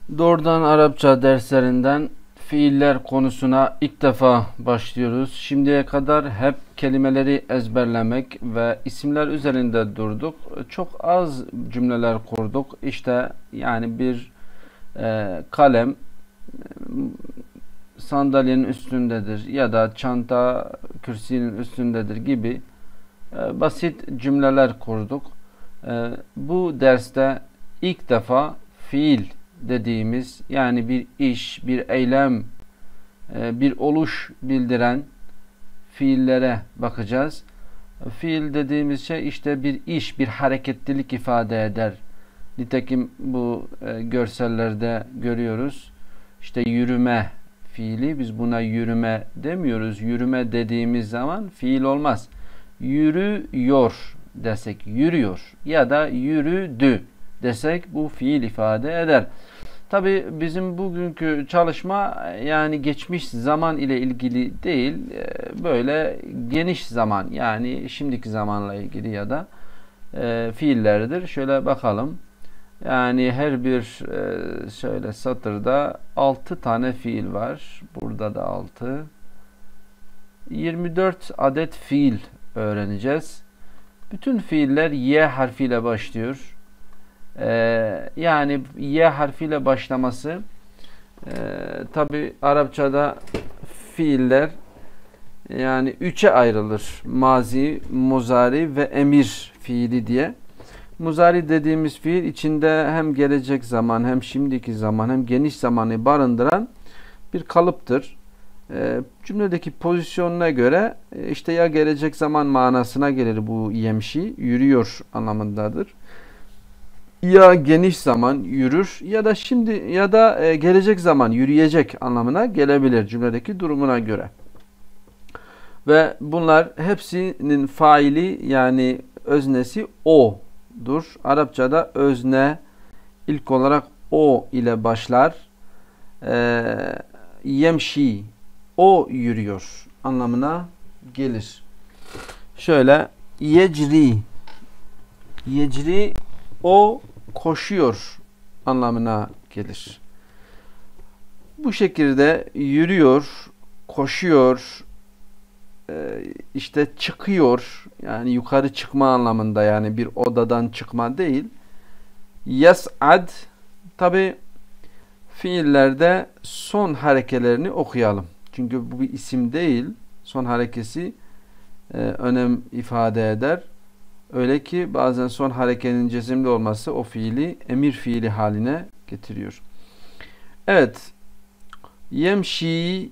Doğrudan Arapça derslerinden fiiller konusuna ilk defa başlıyoruz. Şimdiye kadar hep kelimeleri ezberlemek ve isimler üzerinde durduk. Çok az cümleler kurduk. İşte yani bir kalem sandalyenin üstündedir ya da çanta kürsünün üstündedir gibi basit cümleler kurduk. Bu derste ilk defa fiil dediğimiz yani bir iş, bir eylem, bir oluş bildiren fiillere bakacağız. Fiil dediğimiz şey işte bir iş, bir hareketlilik ifade eder. Nitekim bu görsellerde görüyoruz. İşte yürüme fiili, biz buna yürüme demiyoruz. Yürüme dediğimiz zaman fiil olmaz. Yürüyor desek yürüyor ya da yürüdü desek bu fiil ifade eder. Tabi bizim bugünkü çalışma yani geçmiş zaman ile ilgili değil, böyle geniş zaman yani şimdiki zamanla ilgili ya da fiillerdir. Şöyle bakalım. Yani her bir şöyle satırda 6 tane fiil var. Burada da 6. 24 adet fiil öğreneceğiz. Bütün fiiller Y harfiyle başlıyor. Yani Y harfiyle başlaması tabi Arapçada fiiller yani 3'e ayrılır. Mazi, muzari ve emir fiili diye. Muzari dediğimiz fiil içinde hem gelecek zaman hem şimdiki zaman hem geniş zamanı barındıran bir kalıptır. Cümledeki pozisyonuna göre işte ya gelecek zaman manasına gelir bu yemşi, yürüyor anlamındadır. Ya geniş zaman yürür ya da şimdi ya da gelecek zaman yürüyecek anlamına gelebilir cümledeki durumuna göre. Ve bunlar hepsinin faili yani öznesi o'dur. Arapçada özne ilk olarak o ile başlar. Yemşi o yürüyor anlamına gelir. Şöyle yecri o koşuyor anlamına gelir. Bu şekilde yürüyor, koşuyor, işte çıkıyor yani yukarı çıkma anlamında yani bir odadan çıkma değil. Yes'ad tabi fiillerde son harekelerini okuyalım. Çünkü bu bir isim değil. Son harekesi önem ifade eder. Öyle ki bazen son harekenin cezimli olması o fiili emir fiili haline getiriyor. Evet. Yemşi,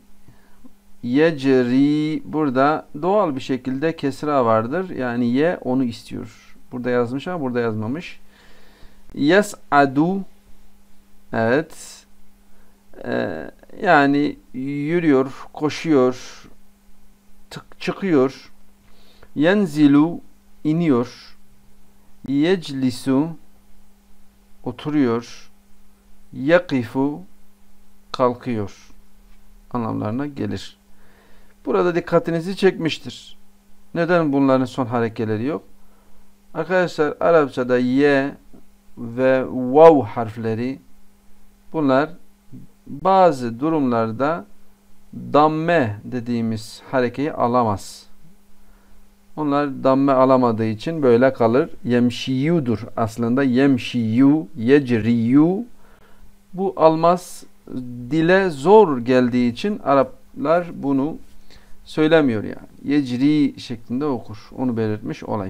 yecri burada doğal bir şekilde kesra vardır. Yani ye onu istiyor. Burada yazmış ama burada yazmamış. Yes'adu evet. Yani yürüyor, koşuyor, çıkıyor. Yenzilu iniyor. Yeclisu oturuyor. Yakifu kalkıyor anlamlarına gelir. Burada dikkatinizi çekmiştir. Neden bunların son harekeleri yok? Arkadaşlar Arapçada ye ve vav harfleri bunlar bazı durumlarda damme dediğimiz harekeyi alamaz. Onlar damme alamadığı için böyle kalır. Yemşiyudur aslında. Yemşiyu, yecriyu. Bu almaz. Dile zor geldiği için Araplar bunu söylemiyor yani. Yecri şeklinde okur. Onu belirtmiş olayım.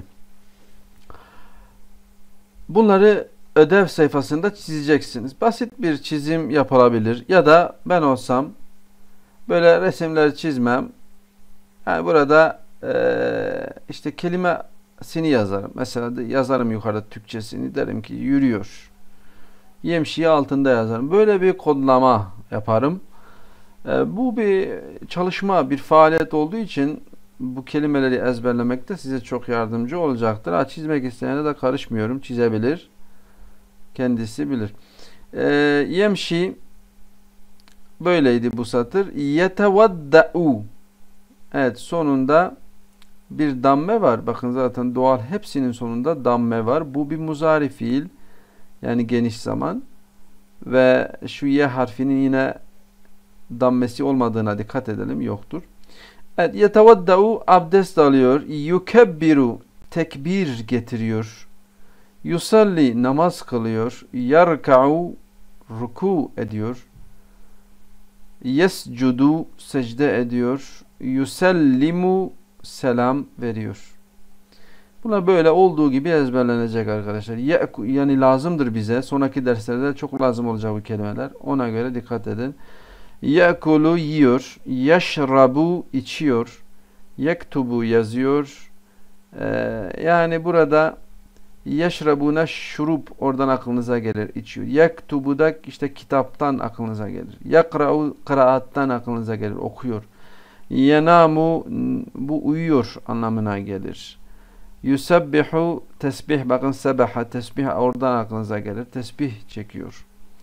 Bunları ödev sayfasında çizeceksiniz. Basit bir çizim yapılabilir. Ya da ben olsam böyle resimler çizmem. Yani burada işte kelimesini yazarım. Mesela yazarım yukarıda Türkçesini. Derim ki yürüyor. Yemşiyi altında yazarım. Böyle bir kodlama yaparım. Bu bir çalışma, bir faaliyet olduğu için bu kelimeleri ezberlemekte size çok yardımcı olacaktır. Çizmek isteyene de karışmıyorum. Çizebilir. Kendisi bilir. Yemşi böyleydi bu satır. Yetevadda'u evet sonunda bir damme var. Bakın zaten doğal hepsinin sonunda damme var. Bu bir muzari fiil. Yani geniş zaman. ve şu ye harfinin yine dammesi olmadığına dikkat edelim. Yoktur. Evet. Yetevaddau abdest alıyor. Yukebbiru tekbir getiriyor. Yusalli namaz kılıyor. Yarka'u ruku ediyor. Yescudu secde ediyor. Yusellimu selam veriyor. Bunlar böyle olduğu gibi ezberlenecek arkadaşlar. Yani lazımdır bize. Sonraki derslerde çok lazım olacak bu kelimeler. Ona göre dikkat edin. Yekulu yiyor. Yeşrabu içiyor. Yektubu yazıyor. Yani burada yeşrabuna şurup oradan aklınıza gelir. İçiyor. Yektubu da işte kitaptan aklınıza gelir. Yakra'u kıraattan aklınıza gelir. Okuyor. Yenamu bu uyuyor anlamına gelir. Yusabbihu tesbih, bakın sebaha tesbih oradan aklınıza gelir. Tesbih çekiyor.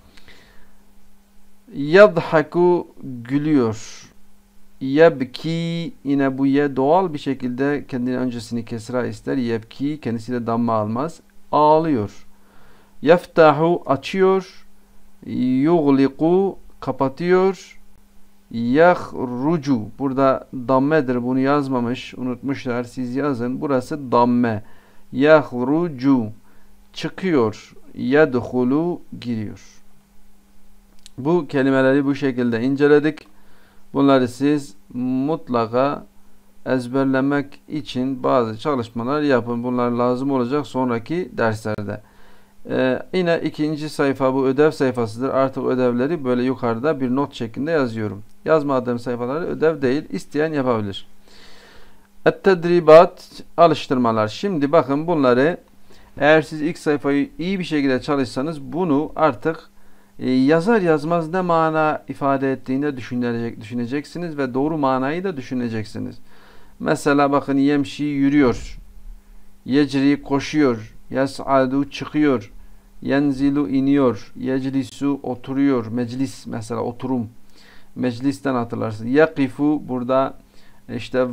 Yadhaku gülüyor. Yebki yine bu ye doğal bir şekilde kendine öncesini kesra ister. Yebki kendisi de damma almaz. Ağlıyor. Yeftahu açıyor. Yugliku kapatıyor. Yahrucu burada dammedir, bunu yazmamış, unutmuşlar, siz yazın. Burası damme. Yahrucu çıkıyor. Yedhulu giriyor. Bu kelimeleri bu şekilde inceledik. Bunları siz mutlaka ezberlemek için bazı çalışmalar yapın. Bunlar lazım olacak sonraki derslerde. Yine ikinci sayfa bu ödev sayfasıdır. Artık ödevleri böyle yukarıda bir not şeklinde yazıyorum. Yazmadığım sayfaları ödev değil, isteyen yapabilir. Et-tedribat alıştırmalar. Şimdi bakın bunları eğer siz ilk sayfayı iyi bir şekilde çalışsanız bunu artık yazar yazmaz ne mana ifade ettiğini düşüneceksiniz ve doğru manayı da düşüneceksiniz. Mesela bakın yemşi yürüyor. Yecri koşuyor. Yes'adu çıkıyor. Yenzilu iniyor. Yeclisu oturuyor. Meclis mesela oturum. Meclisten hatırlarsınız. Yakifu burada işte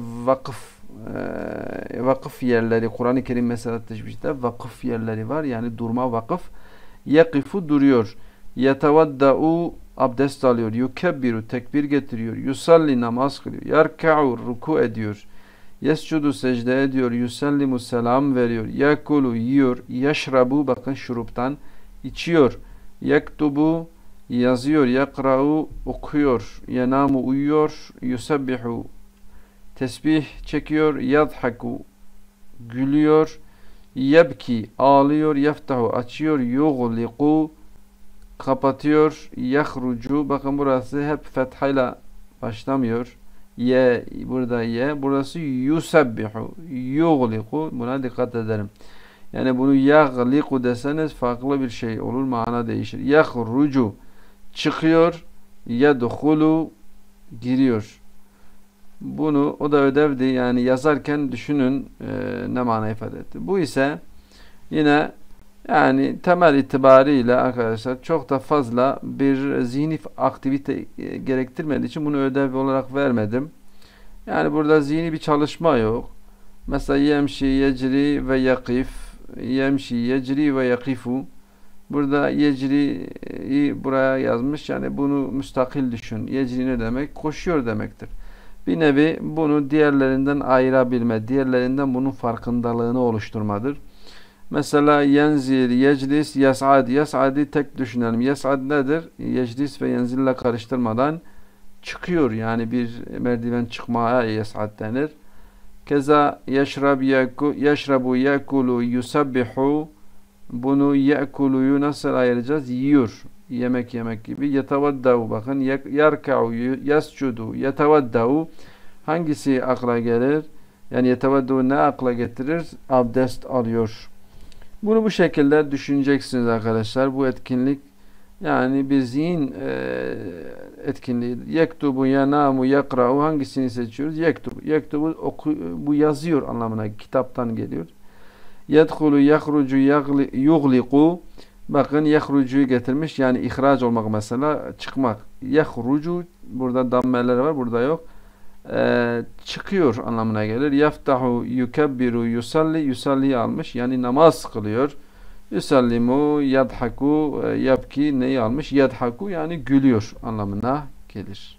vakıf yerleri. Kur'an-ı Kerim mesela teşbihte vakıf yerleri var. Yani durma vakıf. Yakifu duruyor. Yetevadda'u abdest alıyor. Yukebbiru tekbir getiriyor. Yusalli namaz kılıyor. Yarka'u ruku ediyor. Yescudu secde ediyor. Yusellimu selam veriyor. Yakulu yiyor. Yeşrabu bakın şuruptan içiyor. Yektubu yazıyor. Yakra'u okuyor. Yenamu uyuyor. Yusabbihu tesbih çekiyor. Yadhaku gülüyor. Yebki ağlıyor. Yeftahu açıyor. Yugliku kapatıyor. Yahrucu bakın burası hep fethayla başlamıyor. Ye burada ye. Burası yusabbihu. Yugliku. Buna dikkat edelim. Yani bunu yagliku deseniz farklı bir şey olur. Mana değişir. Yahrucu çıkıyor. Yedhulu giriyor. Bunu o da ödevdi. Yani yazarken düşünün ne mana ifade etti. Bu ise yine yani temel itibariyle arkadaşlar çok da fazla bir zihni aktivite gerektirmediği için bunu ödev olarak vermedim. Yani burada zihni bir çalışma yok. Mesela yemşi, yecri ve yakif. Yemşi, yecri ve yakifu. Burada yecri'yi buraya yazmış. Yani bunu müstakil düşün. Yecri ne demek? Koşuyor demektir. Bir nevi bunu diğerlerinden ayırabilme, diğerlerinden bunun farkındalığını oluşturmadır. Mesela yenzil, yeclis, yes'ad. Yes'ad'i tek düşünelim. Yes'ad nedir? Yeclis ve yenzille karıştırmadan çıkıyor. Yani bir merdiven çıkmaya yes'ad denir. Keza yeşrabu, yekulu, yusabbihu. Bunu yekuluyu nasıl ayıracağız? Yiyor. Yemek gibi. Yetevaddau bakın. Yarka'u, yescudu, yetevaddau. Hangisi akla gelir? Yani yetevaddau ne akla getirir? Abdest alıyor. Bunu bu şekilde düşüneceksiniz arkadaşlar. Bu etkinlik yani bir zihin etkinliği. Yektubu, yenamu, yakra'u hangisini seçiyoruz? Yektubu. Yektubu bu yazıyor anlamına kitaptan geliyor. Yedhulu, yahrucu, yugliku. Bakın yahrucuyu getirmiş. Yani ihraç olmak mesela çıkmak. Yahrucu burada dammeler var. Burada yok. Çıkıyor anlamına gelir. Yeftahu, yukebbiru, yusalli. Yusalli'yi almış. Yani namaz kılıyor. Yusallimu yadhaku yapki neyi almış? Yadhaku yani gülüyor anlamına gelir.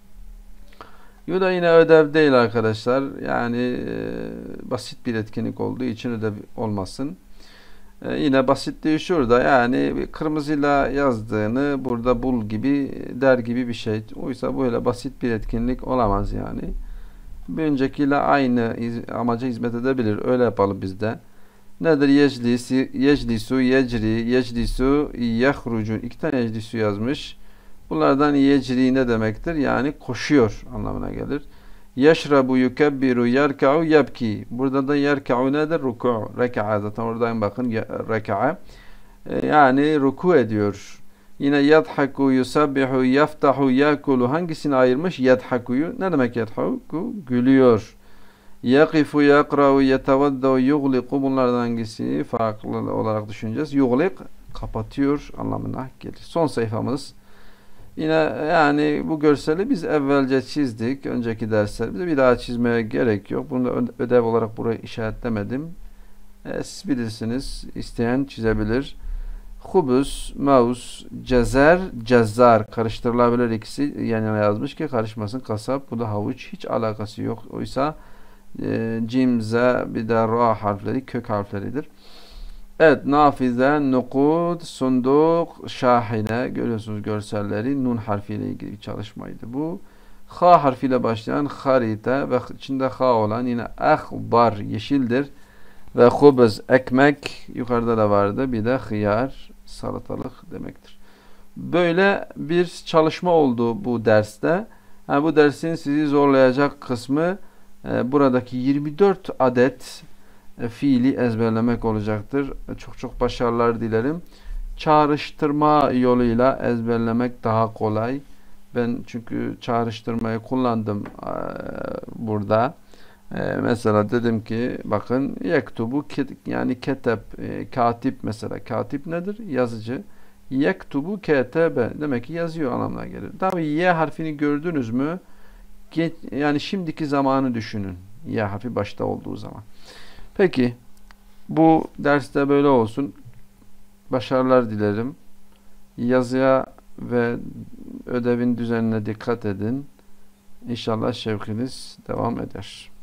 Bu da yine ödev değil arkadaşlar. Yani basit bir etkinlik olduğu için ödev olmasın. Yine basitliği şurada, yani kırmızıyla yazdığını burada bul gibi der gibi bir şey. Oysa böyle basit bir etkinlik olamaz yani. Bir öncekiyle aynı amaca hizmet edebilir. Öyle yapalım biz de. Nedir? Yeclisu, yecri, yeclisu, yahrucu. İki tane yeclisu yazmış. Bunlardan yecri ne demektir? Yani koşuyor anlamına gelir. Yeşrabu, yukebbiru, yerka'u, yebki. Burada da yerka'u nedir? Ruku'. Reka'a. Zaten oradan bakın. Reka'a. Yani ruku ediyor. Yine yadhaku, yusabbihu, yaftahu, yakulu. Hangisini ayırmış? Yadhaku'yu. Ne demek yadhaku? Gülüyor. Yakifu, yakra'u, yetevaddahu, yugliku. Bunlardan hangisi farklı olarak düşüneceğiz? Yuglik, kapatıyor anlamına gelir. Son sayfamız. Yine yani bu görseli biz evvelce çizdik. Önceki derslerimizde bir daha çizmeye gerek yok. Bunu da ödev olarak buraya işaretlemedim. Siz bilirsiniz. İsteyen çizebilir. Hubus, maus, cezer, cezzar. Karıştırılabilir, ikisi yan yana yazmış ki karışmasın. Kasap. Bu da havuç. Hiç alakası yok. Oysa cim, ze, bir de ra harfleri kök harfleridir. Evet, nafize, nukud, sunduk, şahine. Görüyorsunuz görselleri. Nun harfiyle ilgili bir çalışmaydı bu. Ha harfiyle başlayan harita ve içinde ha olan yine ahbar yeşildir. Ve hubuz ekmek yukarıda da vardı. Bir de hıyar salatalık demektir. Böyle bir çalışma oldu bu derste. Yani bu dersin sizi zorlayacak kısmı buradaki 24 adet fiili ezberlemek olacaktır. Çok çok başarılar dilerim. Çağrıştırma yoluyla ezberlemek daha kolay. Ben çünkü çağrıştırmayı kullandım burada. Mesela dedim ki bakın yektubu yani ketep, katip mesela. Katip nedir? Yazıcı. Yektubu ketebe demek ki yazıyor anlamına gelir. Tabii Y harfini gördünüz mü? Yani şimdiki zamanı düşünün. Y harfi başta olduğu zaman. Peki bu derste böyle olsun. Başarılar dilerim. Yazıya ve ödevin düzenine dikkat edin. İnşallah şevkiniz devam eder.